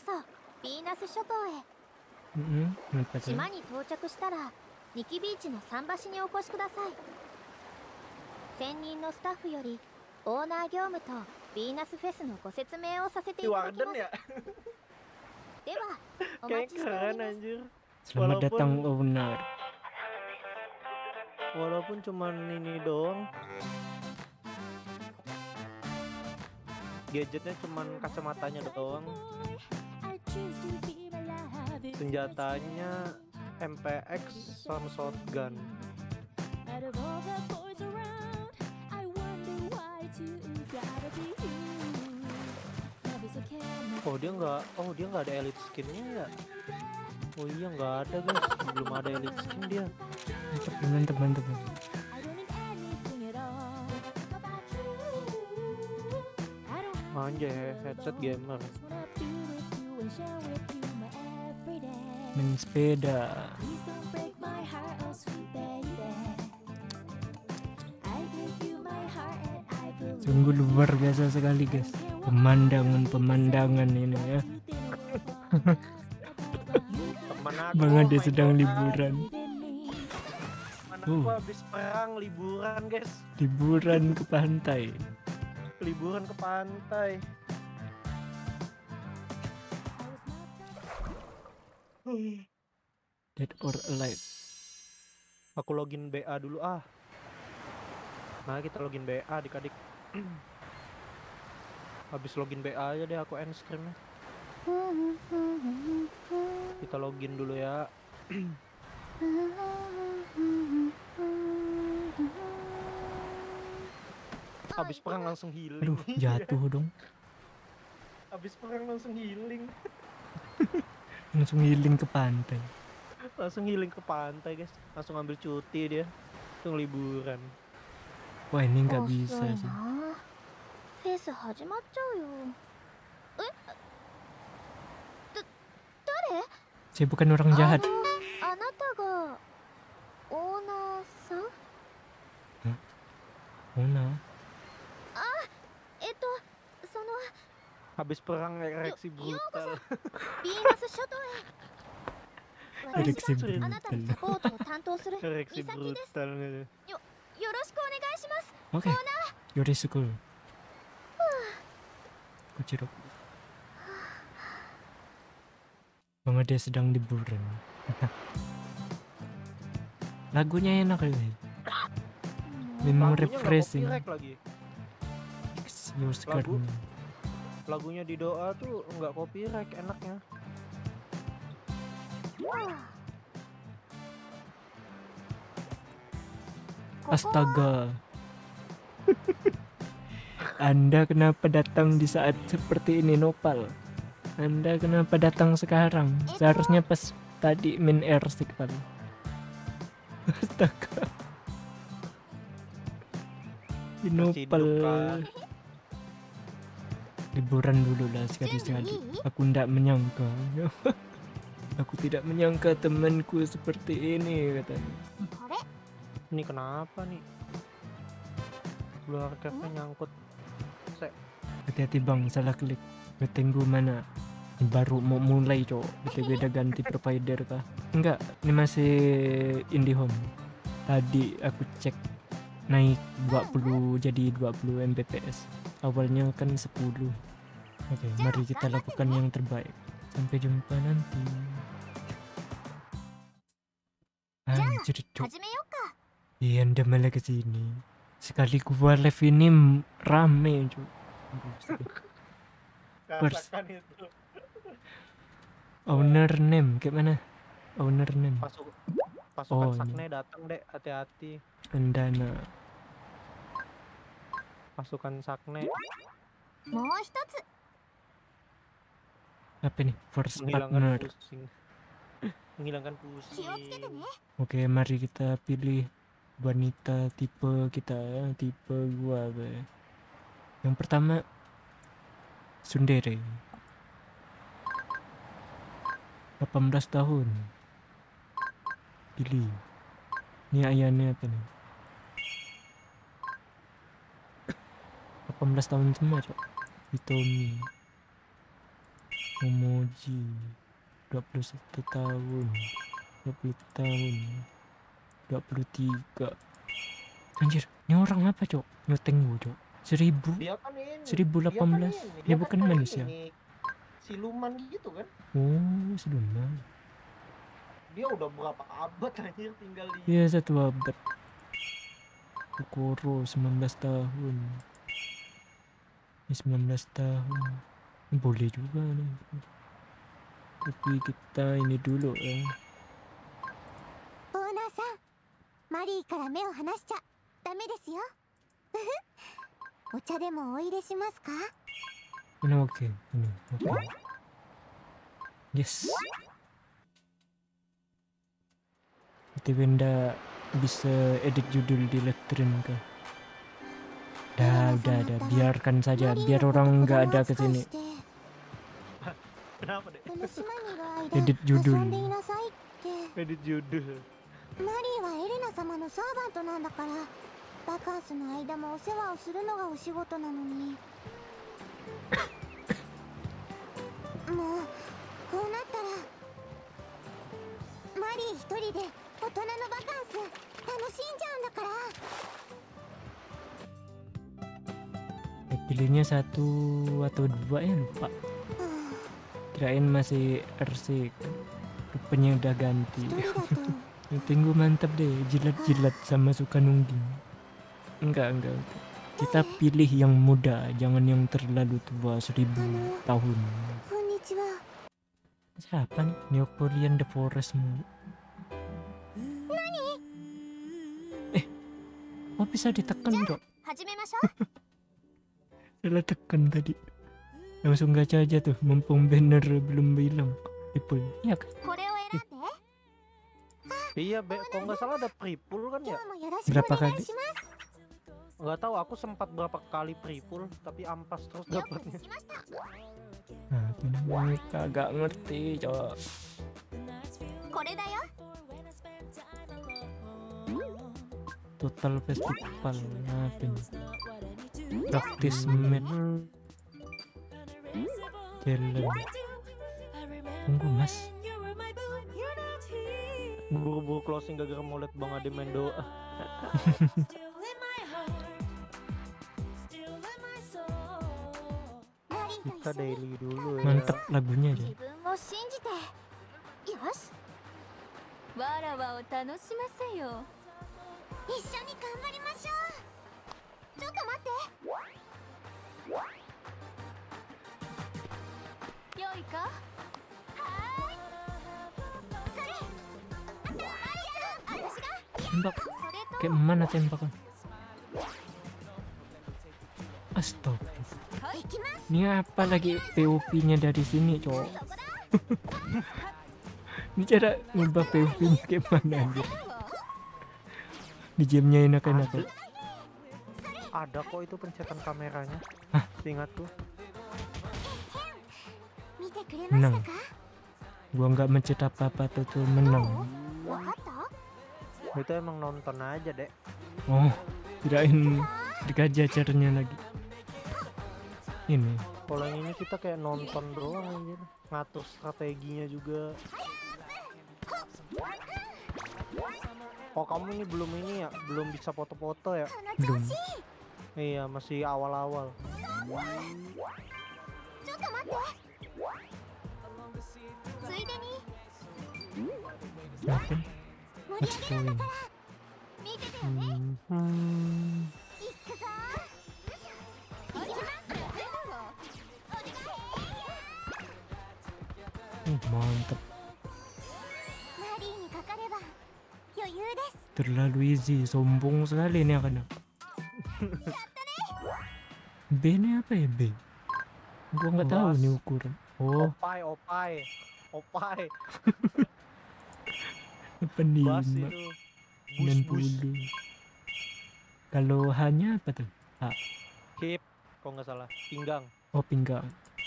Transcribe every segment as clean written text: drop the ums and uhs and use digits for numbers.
そヴィーナス諸島へ。 Kenapa tuh? 島に到着したらニキビーチの桟橋にお越しください。専任のスタッフよりオーナー業務とヴィーナスフェスのご説明をさせていただきます。 Warden ya? ではお Kayak 待ちしており keren ます。 anjir. Selamat datang owner. Walaupun cuman ini doang. Gadgetnya cuman kacamatanya doang. Senjatanya MPX sama shotgun. Oh dia nggak ada elite skinnya ya. Oh iya nggak ada guys, belum ada elite skin dia. Mantap. Anjay, headset gamer. Main sepeda. Sungguh luar biasa sekali guys. Pemandangan ini ya. Bang Ade sedang liburan. Aku habis perang liburan guys. Liburan ke pantai. Liburan ke pantai. Dead or alive. Aku login BA dulu ah. Nah kita login BA adik-adik. Habis login BA aja deh aku end streamnya. Kita login dulu ya. Habis perang langsung healing. Aduh, jatuh dong. Habis perang langsung healing. Langsung healing ke pantai. Langsung healing ke pantai guys. Langsung ambil cuti dia. Langsung liburan. Wah ini nggak bisa sih. フェス始まっちゃうよ。誰？ Saya bukan orang jahat. あなたがオーナーさん？ Mana? その Habis perang ereksi brutal. ヴィーナス諸島へ。 Ereksi 私があなたのサポートを担当する Ereksi ミサキです。 brutal nih. よろしくお願いします。 Oke. Yorisuku. Kucirok. Bang Ade sedang liburan. Lagunya enak ya. Memang Lagunya nggak refreshing. copyright lagi. Your skirt. Lagunya di doa tuh nggak copyright enaknya. Astaga. Anda kenapa datang di saat seperti ini, Nopal? Anda kenapa datang sekarang? Seharusnya pas tadi main air stick kali. Astaga. Nopal. Liburan dulu lah sekali-sekali. Aku tidak menyangka. Aku tidak menyangka temanku seperti ini katanya. Ini kenapa nih? Luar kepnya nyangkut. Hati-hati bang, salah klik. Tunggu mana? Ini baru mau mulai cok. Beda ganti provider kah? Enggak, ini masih IndiHome. Tadi aku cek naik 20 jadi 20 Mbps. Awalnya kan 10. Oke, mari kita lakukan yang terbaik. Sampai jumpa nanti. Anjir cok. Iya, Anda malah kesini. Sekali gua live ini rame cok. First. Owner name kayak mana? Owner name. Pasukan Sakne datang dek, hati-hati. Pendana. Pasukan Sakne. Apa nih? First partner. Menghilangkan pusing. Oke, mari kita pilih wanita tipe kita ya, tipe gua be. Yang pertama Sundere. 18 tahun. Pilih. Ini ayahnya apa nih? 18 tahun semua cok. Hitomi. Momoji 21 tahun 20 tahun 23. Anjir, ini orang apa cok? Nyoteng gua cok. 1000 Dia kan ini. 1018. Dia bukan kan manusia. ini, siluman gitu kan. Oh, siluman. Dia udah berapa abad anjir tinggal di. Iya, 1 abad. Kokoro 19 tahun. Ini 19 tahun. Ini boleh juga nih. Tapi kita ini dulu ya. オーナーさん、マリーから目を離しちゃダメですよ。お茶でもお入れしますか？ Ini oke. Ini oke. Yes. Itu benda bisa edit judul di Lectrin kah? Udah, biarkan saja, biar orang nggak ada kesini. Kenapa deh? この島にいる間 Edit 遊 judul. んでいなさいって。 Edit judul. マリーはエレナ様のサーバントなんだから、バカンスの間もお世話をするのがお仕事なのに。もうこうなったらマリー一人で大人のバカンス楽しんじゃうんだから。 Pilihnya 1 atau 2 ya lupa. Kirain masih RC. Rupanya udah ganti. 一人だと Tunggu mantap deh, jilat-jilat sama suka nungging. Enggak. Kita pilih yang muda, jangan yang terlalu tua 1000 tahun. こんにちは。 Siapa nih? Neopolian the Forest mu. Kok bisa ditekan, Cok? 始めましょう。 Salah tekan tadi. Langsung gacha aja tuh, mumpung banner belum bilang. People. Iya kan? これを選んで。 Iya, kok nggak salah ada pre-pull kan 今 ya? 日もよろしくお Berapa 願 kali? いします。 Nggak tahu, aku sempat berapa kali pre-pull tapi ampas terus よく dapatnya. しました。 Nah, ini kagak ngerti, Cok. これだよ。 Total festival ngapain? Praktis match jalan. Tunggu mas. Buru-buru closing gara-gara mau liat Bang Ade main doa. Kita daily dulu ya. Mantap lagunya aja. 自分を信じて。よし。 わらわを楽しませよ。 一緒に頑張りましょう。ちょっと待って。 よいか。 はーい。それ。あとマリアちゃん、私が。 Tembak. それと。 Kayak mana tembakan? Astaga. 行きます。 Ini apa lagi POV-nya dari sini, Cok? そこだ。 Ini cara ngubah POV-nya kayak mana anjir? Di gamenya enak-enak. Ada kok itu pencetan kameranya. Hah? Seingatku. 見てくれましたか。 Gua nggak mencet apa-apa tuh menang. わかった。 Itu emang nonton aja, Dek. Oh, kirain dikaji acaranya lagi. Ini. Kalau yang ini kita kayak nonton doang anjir. Ngatur strateginya juga. Oh, kamu ini belum bisa foto-foto ya? この調 Belum. 子。 Iya, masih awal-awal. ちょっと待って。ついでに Ngapain? 盛り What's 上げるんだ going? から見ててよね。 Hmm. 行くぞー。行きます。お願い。 Mantap. マリーにかかれば余裕です。 Terlalu easy, sombong sekali ini anak. B ini apa ya B? Gua nggak tahu Bas. nih ukuran. Oh, Opai. apa nih? Bas itu. Bus. 60. Kalau hanya apa tuh? Hip, kok nggak salah. Pinggang. Oh, pinggang.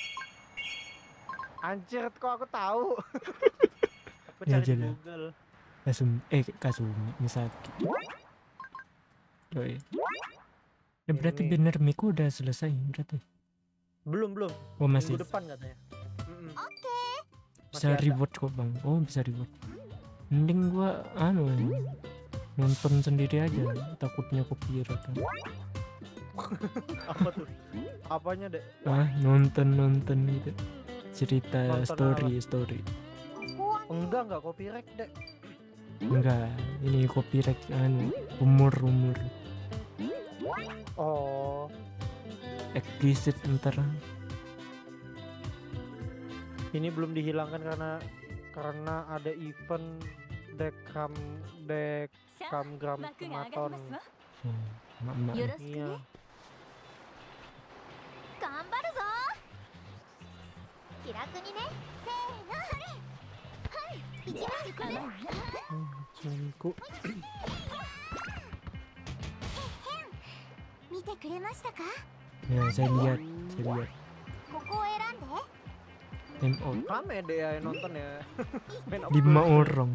Anjir, kok aku tahu. Aku Ya, cari di jalan. Google. Kasumi Misaki. Yoi. Ya, berarti Ini. banner Miku udah selesai berarti. Belum. Oh, masih. Minggu depan katanya. Bisa Masih ada. reward kok bang. Oh bisa reward. Mending gua nonton sendiri aja. Takutnya copyright kan. Apa tuh? Apanya dek? Nonton gitu. Cerita Nonton story. Enggak copyright dek. Enggak, ini copyright umur Oh, explicit ntar. ini belum dihilangkan karena ada event dekam さあ gram 幕が上がり maton. ますわ Mak よろしく Iya. ね頑張るぞ。気楽にね。せーの。それ。はい。行きます。これ。 Cengku. 見てくれましたか？ Ya saya lihat. ここを選んで。 Time out. Rame deh ya yang nonton ya. Main apa? 5 orang.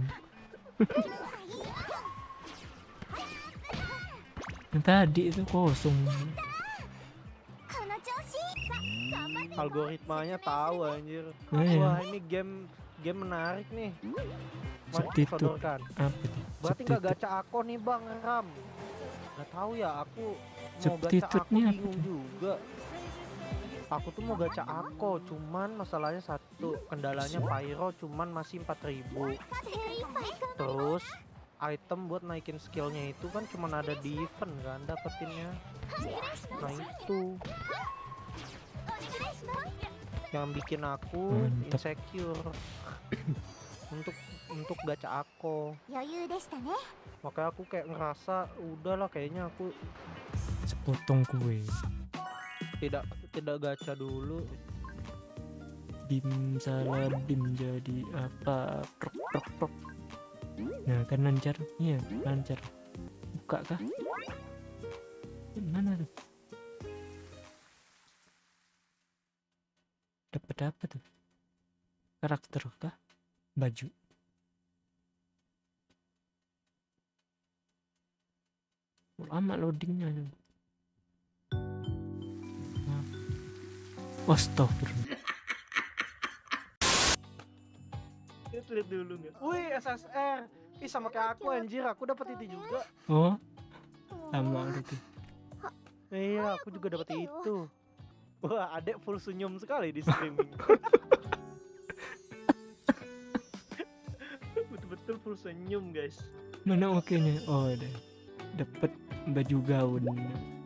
Yang tadi itu kosong. この調子。頑張って。 Algoritmanya tahu anjir. Iya. Wah, ini game menarik nih. Mari Subtitle. disodorkan. Apa itu? Berarti nggak Subtitle. gacha aku nih Bang Ram. Nggak tahu ya, aku mau gacha aku Subtitle-nya apa bingung tuh? juga. Aku tuh mau gacha aku, cuman masalahnya satu, kendalanya pyro cuman masih 4.000. 精一杯。 Terus item buat naikin skillnya itu kan cuman ada di event kan dapetinnya. Nah itu yang bikin aku Mantap. insecure untuk gacha aku. 余裕でしたね。 Makanya aku kayak ngerasa udahlah kayaknya aku Sepotong kue. tidak gacha dulu. Bim salah bim jadi apa? Prok. Nah kan lancar. Iya lancar. Buka kah? Mana tuh? Dapat apa tuh? Karakter kah? Baju. Lama loadingnya. Astagfirullah. Lihat dulu nih. Wih, SSR. Ih sama kayak aku anjir, aku dapat itu juga. Oh, sama gitu. Iya, aku juga dapat itu. Wah, adek full senyum sekali di streaming. Betul-betul full senyum, guys. Mana oke-nya? Oh, ada. Dapat baju gaun.